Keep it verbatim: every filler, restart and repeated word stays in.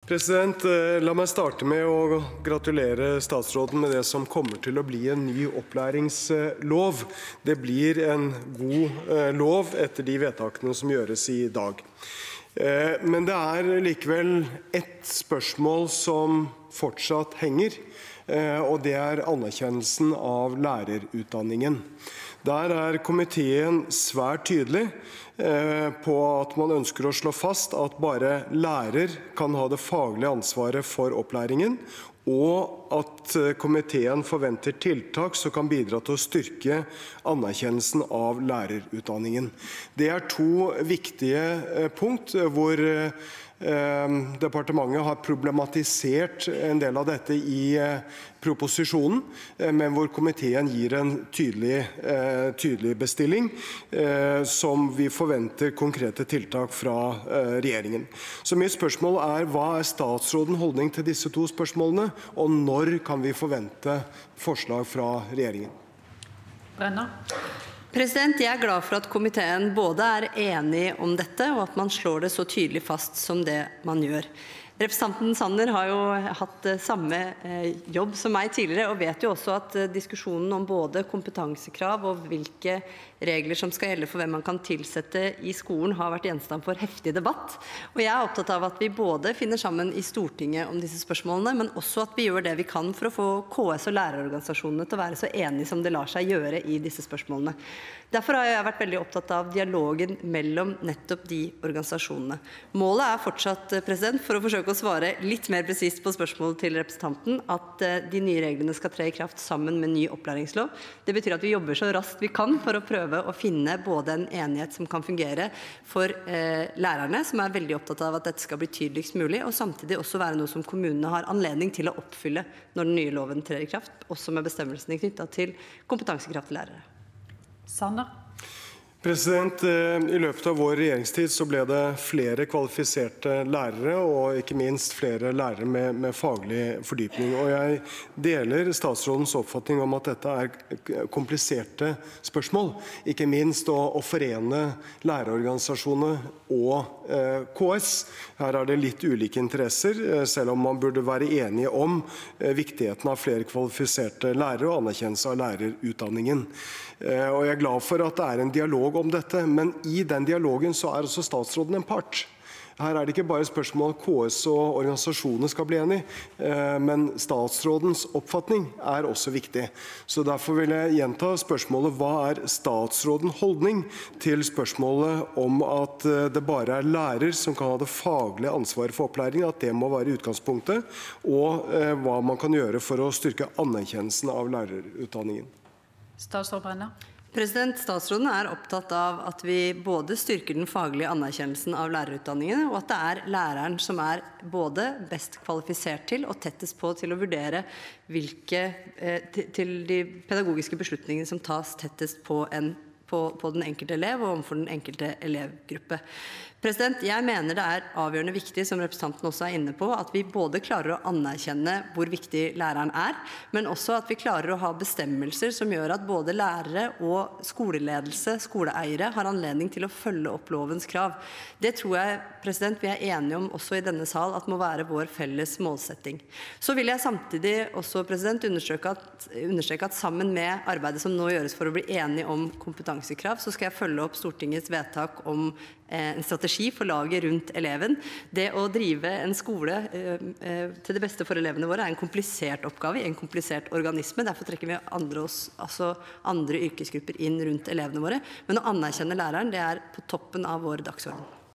President, la meg starte med å gratulere statsråden med det som kommer til å bli en ny opplæringslov. Det blir en god lov etter de vedtakene som gjøres i dag. Men det er likevel ett spørsmål som fortsatt henger, og det er anerkjennelsen av lærerutdanningen. Der er komiteen svært tydelig på at man ønsker å slå fast at bare lærer kan ha det faglige ansvaret for opplæringen, og at komiteen forventer tiltak som kan bidra til å styrke anerkjennelsen av lærerutdanningen. Det er to viktige punkt hvor departementet har problematisert en del av dette i proposisjonen, men hvor komiteen gir en tydelig, tydelig bestilling som vi forventer konkrete tiltak fra regjeringen. Så mitt spørsmål er, hva er statsrådens holdning til disse to spørsmålene, og når kan vi forvente forslag fra regjeringen? Brenna. President, jeg er glad for at komiteen både er enig om dette, og at man slår det så tydelig fast som det man gjør. Representanten Sanner har jo hatt samme jobb som meg tidligere, og vet jo også at diskusjonen om både kompetansekrav og hvilke regler som skal gjelde for hvem man kan tilsette i skolen har vært gjenstand for heftig debatt. Og jeg er opptatt av at vi både finner sammen i Stortinget om disse spørsmålene, men også at vi gjør det vi kan for å få K S og lærerorganisasjonene til å være så enige som det lar seg gjøre i disse spørsmålene. Derfor har jeg vært veldig opptatt av dialogen mellom nettopp de organisasjonene. Målet er fortsatt, president, for å forsøke å svare litt mer presist på spørsmålet til representanten, at de nye reglene skal tre i kraft sammen med ny opplæringslov. Det betyr at vi jobber så raskt vi kan for å prøve å finne både en enighet som kan fungere for eh, lærerne, som er veldig opptatt av at dette skal bli tydeligst mulig, og samtidig også være noe som kommunene har anledning til å oppfylle når den nye loven trer i kraft, også med bestemmelsene knyttet til kompetansekrav til lærere. Sanner. President, I løpet av vår regjeringstid så ble det flere kvalifiserte lærere, og ikke minst flere lærere med, med faglig fordypning. Og jeg deler statsrådens oppfatning om at dette er kompliserte spørsmål. Ikke minst å, å forene lærerorganisasjonene og eh, K S. Her er det litt ulike interesser, selv om man burde være enige om eh, viktigheten av flere kvalifiserte lærere og anerkjennelse av lærerutdanningen. Eh, og jeg er glad for at det er en dialog om dette, men i den dialogen så er også statsråden en part. Her er det ikke bare spørsmål K S og organisasjonene skal bli enige, men statsrådens oppfatning er også viktig. Så derfor vil jeg gjenta spørsmålet, hva er statsrådens holdning til spørsmålet om at det bare er lærer som kan ha det faglige ansvaret for opplæring, at det må være utgangspunktet, og hva man kan gjøre for å styrke anerkjennelsen av lærerutdanningen? Statsråd Brenna. President, Statsråden er opptatt av at vi både styrker den faglige anerkjennelsen av lærerutdanningene, og at det er læreren som er både best kvalifisert til og tettest på til å vurdere hvilke eh, til de pedagogiske beslutningene som tas tettest på, en, på, på den enkelte elev og overfor den enkelte elevgruppe. President, jeg mener det er avgjørende viktig, som representanten også er inne på, at vi både klarer å anerkjenne hvor viktig læreren er, men også at vi klarer å ha bestemmelser som gjør at både lærere og skoleledelse, skoleeiere, har anledning til å følge opp lovens krav. Det tror jeg, president, vi er enige om også i denne sal at må være vår felles målsetting. Så vil jeg samtidig også, president, understreke at, understreke at sammen med arbeidet som nå gjøres for å bli enige om kompetansekrav, så skal jeg følge opp Stortingets vedtak om en strategi for laget rundt eleven. Det å drive en skole eh, til det beste for elevene våre er en komplisert oppgave, en komplisert organisme. Derfor trekker vi andre, oss, altså andre yrkesgrupper inn rundt elevene våre. Men å anerkjenne læreren, det er på toppen av vår dagsorden.